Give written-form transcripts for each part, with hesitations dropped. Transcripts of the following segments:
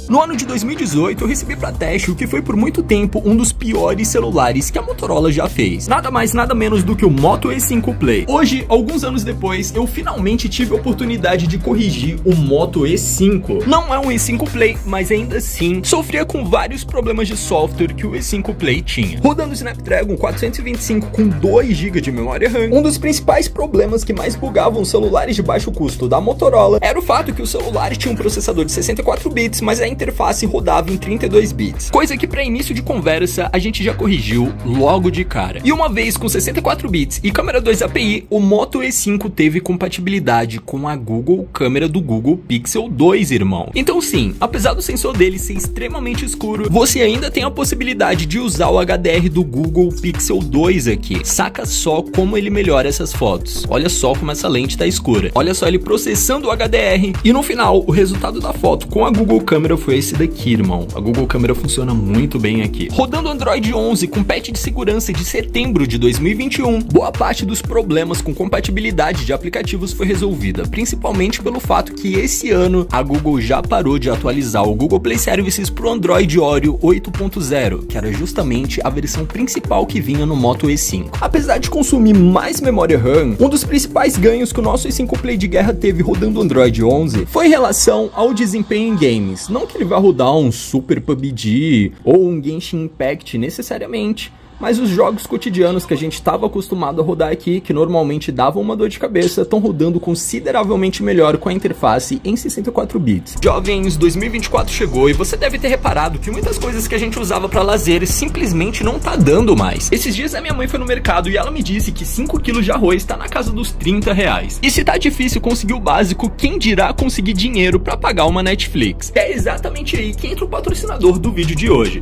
No ano de 2018 eu recebi para teste o que foi por muito tempo um dos piores celulares que a Motorola já fez. Nada mais nada menos do que o Moto E5 Play. Hoje, alguns anos depois, eu finalmente tive a oportunidade de corrigir o Moto E5. Não é um E5 Play, mas ainda assim sofria com vários problemas de software que o E5 Play tinha. Rodando o Snapdragon 425 com 2 GB de memória RAM, um dos principais problemas que mais bugavam os celulares de baixo custo da Motorola era o fato que o celular tinha um processador de 64 bits, mas a interface rodava em 32 bits. Coisa que para início de conversa a gente já corrigiu logo de cara. E uma vez com 64 bits e câmera 2 API, o Moto E5 teve compatibilidade com a Google câmera do Google Pixel 2, irmão. Então sim, apesar do sensor dele ser extremamente escuro, você ainda tem a possibilidade de usar o HDR do Google Pixel 2 aqui. Saca só como ele melhora essas fotos. Olha só como essa lente tá escura. Olha só ele processando o HDR e no final o resultado da foto com a Google câmera foi esse daqui, irmão. A Google câmera funciona muito bem aqui. Rodando Android 11 com patch de segurança de setembro de 2021, boa parte dos problemas com compatibilidade de aplicativos foi resolvida, principalmente pelo fato que esse ano a Google já parou de atualizar o Google Play Services para o Android Oreo 8.0, que era justamente a versão principal que vinha no Moto E5. Apesar de consumir mais memória RAM, um dos principais ganhos que o nosso E5 Play de guerra teve rodando Android 11 foi em relação ao desempenho em games. Não que ele vá rodar um Super PUBG ou um Genshin Impact necessariamente, mas os jogos cotidianos que a gente estava acostumado a rodar aqui, que normalmente davam uma dor de cabeça, estão rodando consideravelmente melhor com a interface em 64 bits. Jovens, 2024 chegou e você deve ter reparado que muitas coisas que a gente usava para lazer simplesmente não tá dando mais. Esses dias a minha mãe foi no mercado e ela me disse que 5 kg de arroz tá na casa dos R$30. E se tá difícil conseguir o básico, quem dirá conseguir dinheiro para pagar uma Netflix? É exatamente aí que entra o patrocinador do vídeo de hoje,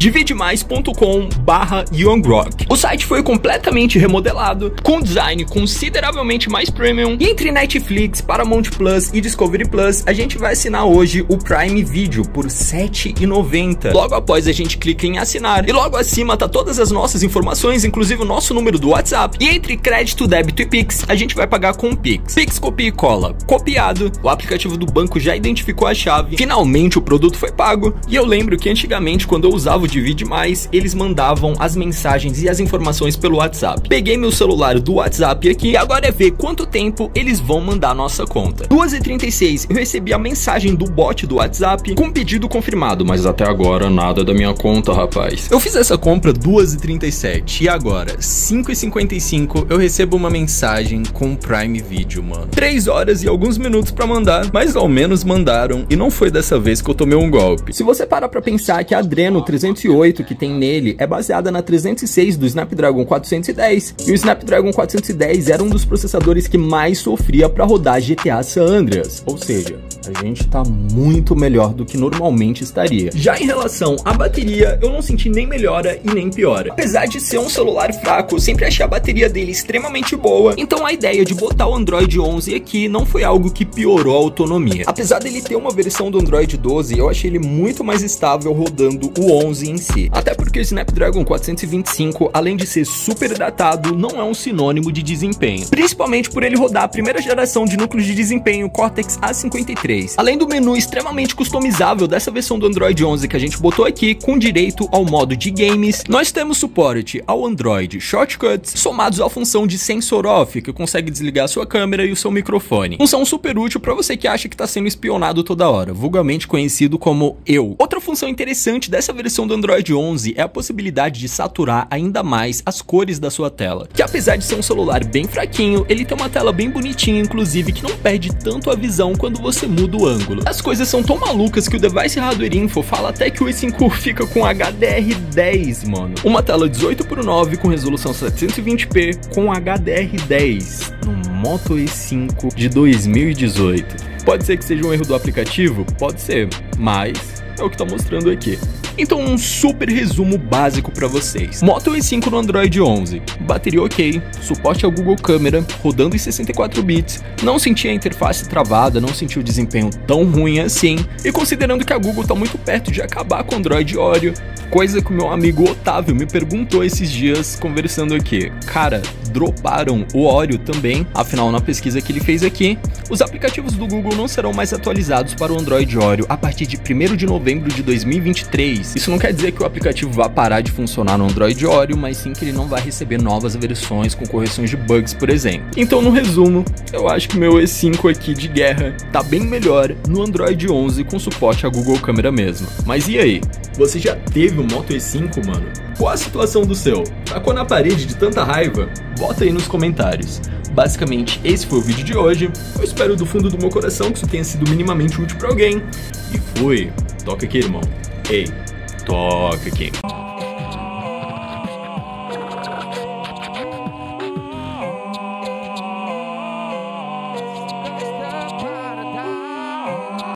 dividemais.com/YoungRock. O site foi completamente remodelado, com design consideravelmente mais premium, e entre Netflix, Paramount Plus e Discovery Plus, a gente vai assinar hoje o Prime Video por R$ 7,90. Logo após a gente clica em assinar, e logo acima tá todas as nossas informações, inclusive o nosso número do WhatsApp, e entre crédito, débito e Pix, a gente vai pagar com o Pix. Pix copia e cola. Copiado, o aplicativo do banco já identificou a chave, finalmente o produto foi pago, e eu lembro que antigamente, quando eu usava o Divide Mais, eles mandavam as mensagens e as informações pelo WhatsApp. Peguei meu celular do WhatsApp aqui e agora é ver quanto tempo eles vão mandar a nossa conta. 2h36 eu recebi a mensagem do bot do WhatsApp com pedido confirmado, mas até agora nada da minha conta, rapaz. Eu fiz essa compra 2h37 e agora, 5h55, eu recebo uma mensagem com o Prime Video, mano. 3 horas e alguns minutos pra mandar, mas ao menos mandaram e não foi dessa vez que eu tomei um golpe. Se você parar pra pensar que a Adreno 308 que tem nele é baseada na 306 do Snapdragon 410, e o Snapdragon 410 era um dos processadores que mais sofria para rodar GTA San Andreas, ou seja, a gente tá muito melhor do que normalmente estaria. Já em relação à bateria, eu não senti nem melhora e nem piora. Apesar de ser um celular fraco, eu sempre achei a bateria dele extremamente boa, então a ideia de botar o Android 11 aqui não foi algo que piorou a autonomia. Apesar dele ter uma versão do Android 12, eu achei ele muito mais estável rodando o 11 em si. Até porque o Snapdragon 425, além de ser super datado, não é um sinônimo de desempenho, principalmente por ele rodar a primeira geração de núcleos de desempenho Cortex A53. Além do menu extremamente customizável dessa versão do Android 11 que a gente botou aqui, com direito ao modo de games, nós temos suporte ao Android Shortcuts, somados à função de Sensor Off, que consegue desligar a sua câmera e o seu microfone. Função super útil para você que acha que está sendo espionado toda hora, vulgarmente conhecido como eu. Outra função interessante dessa versão do Android 11 é a possibilidade de saturar ainda mais as cores da sua tela, que apesar de ser um celular bem fraquinho, ele tem uma tela bem bonitinha, inclusive, que não perde tanto a visão quando você muda o ângulo. As coisas são tão malucas que o Device Hardware Info fala até que o E5 fica com HDR10, mano. Uma tela 18:9 com resolução 720p com HDR10 no Moto E5 de 2018. Pode ser que seja um erro do aplicativo? Pode ser, mas é o que tá mostrando aqui. Então um super resumo básico para vocês. Moto E5 no Android 11, bateria ok, suporte ao Google Câmera, rodando em 64 bits, não senti a interface travada, não senti o desempenho tão ruim assim, e considerando que a Google tá muito perto de acabar com o Android Oreo, coisa que o meu amigo Otávio me perguntou esses dias conversando aqui. Cara, droparam o Oreo também. Afinal, na pesquisa que ele fez aqui, os aplicativos do Google não serão mais atualizados para o Android Oreo a partir de 1º de novembro de 2023. Isso não quer dizer que o aplicativo vá parar de funcionar no Android Oreo, mas sim que ele não vai receber novas versões com correções de bugs, por exemplo. Então, no resumo, eu acho que meu E5 aqui de guerra tá bem melhor no Android 11 com suporte a Google Câmera mesmo. Mas e aí? Você já teve um Moto E5, mano? Qual a situação do seu? Tacou na parede de tanta raiva? Bota aí nos comentários. Basicamente, esse foi o vídeo de hoje. Eu espero do fundo do meu coração que isso tenha sido minimamente útil pra alguém. E fui. Toca aqui, irmão. Ei, toca aqui.